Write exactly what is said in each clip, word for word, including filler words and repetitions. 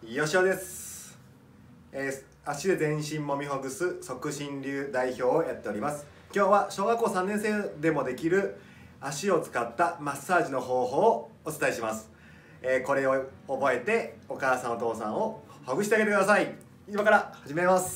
吉尾です、えー、足で全身もみほぐす促進流代表をやっております。今日は小学校さんねん生でもできる足を使ったマッサージの方法をお伝えします。えー、これを覚えてお母さんお父さんをほぐしてあげてください。今から始めます。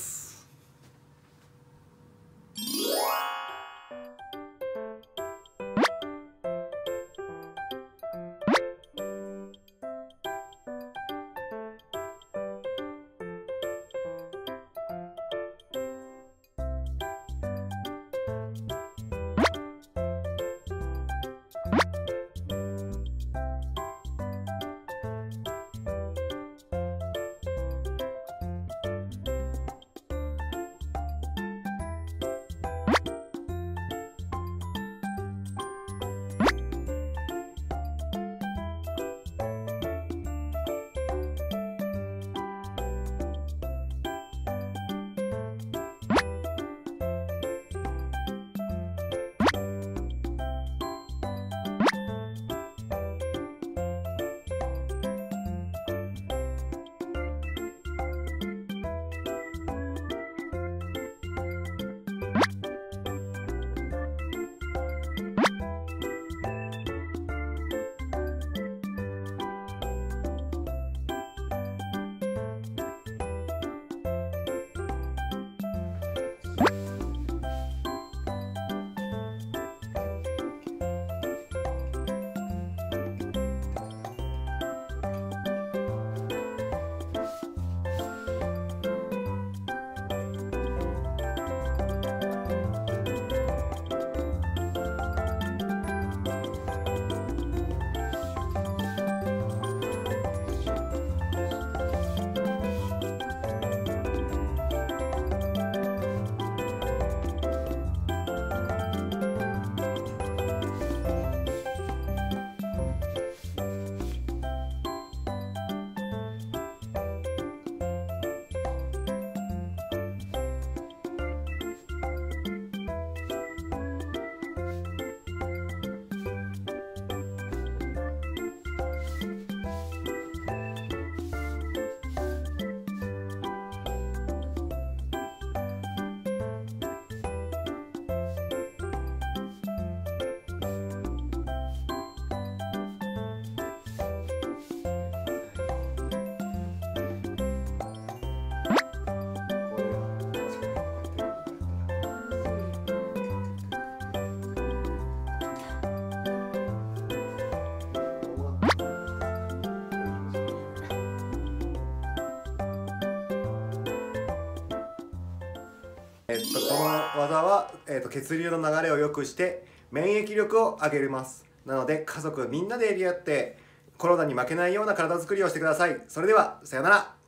えっと、この技は、えっと、血流の流れを良くして免疫力を上げます。なので家族みんなでやり合ってコロナに負けないような体づくりをしてください。それではさようなら。